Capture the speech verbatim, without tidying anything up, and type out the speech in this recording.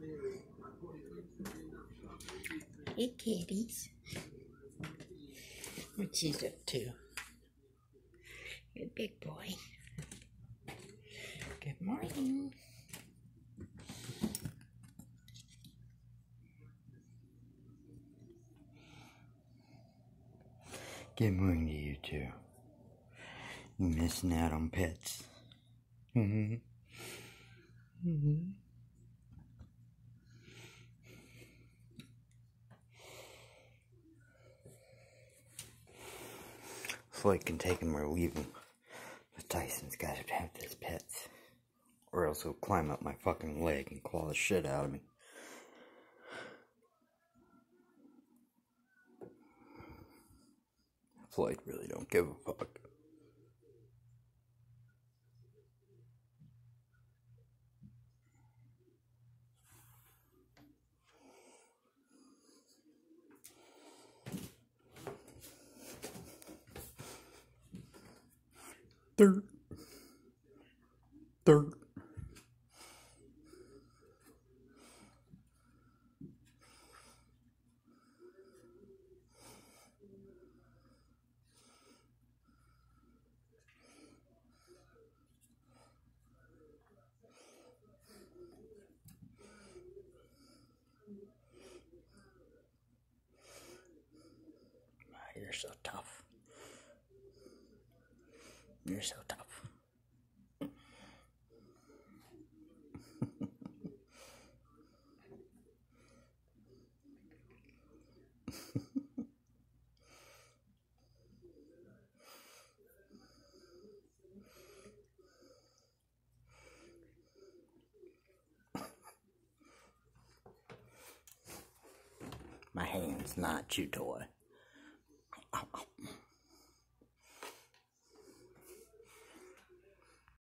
Hey, kitties. What she's up to? You're a big boy. Good morning. Good morning to you too. You're missing out on pets. Mm-hmm. Mm-hmm. Floyd can take him or leave him. But Tyson's got to have his pets. Or else he'll climb up my fucking leg and claw the shit out of me. Floyd really don't give a fuck. Dirt. Dirt. You're so tough. You're so tough. My hand's not chew toy.